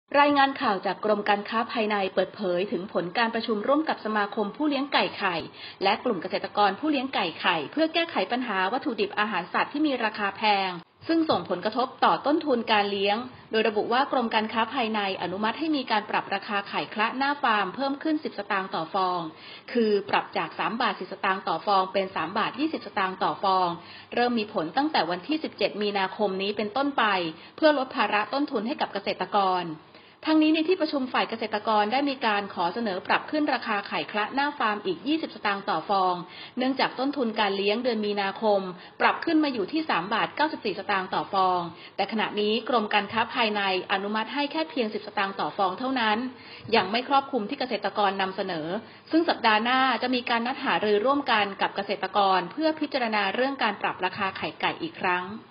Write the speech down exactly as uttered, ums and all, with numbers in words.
รายงานข่าวจากกรมการค้าภายในเปิดเผยถึงผลการประชุมร่วมกับสมาคมผู้เลี้ยงไก่ไข่และกลุ่มเกษตรกรผู้เลี้ยงไก่ไข่เพื่อแก้ไขปัญหาวัตถุดิบอาหารสัตว์ที่มีราคาแพงซึ่งส่งผลกระทบต่อต้นทุนการเลี้ยงโดยระบุว่ากรมการค้าภายในอนุมัติให้มีการปรับราคาไข่คละหน้าฟาร์มเพิ่มขึ้นสิบสตางค์ต่อฟองคือปรับจากสามบาทสิบสตางค์ต่อฟองเป็นสามบาทยี่สิบสตางค์ต่อฟองเริ่มมีผลตั้งแต่วันที่สิบเจ็ดมีนาคมนี้เป็นต้นไปเพื่อลดภาระต้นทุนให้กับเกษตรกรทั้งนี้ในที่ประชุมฝ่ายเกษตรกรได้มีการขอเสนอปรับขึ้นราคาไข่คละหน้าฟาร์มอีกยี่สิบสตางค์ต่อฟองเนื่องจากต้นทุนการเลี้ยงเดือนมีนาคมปรับขึ้นมาอยู่ที่สามบาทเก้าสิบสี่สตางค์ต่อฟองแต่ขณะนี้กรมการค้าภายในอนุมัติให้แค่เพียงสิบสตางค์ต่อฟองเท่านั้นยังไม่ครอบคลุมที่เกษตรกรนำเสนอซึ่งสัปดาห์หน้าจะมีการนัดหารือร่วมกันกับเกษตรกรเพื่อพิจารณาเรื่องการปรับราคาไข่ไก่อีกครั้ง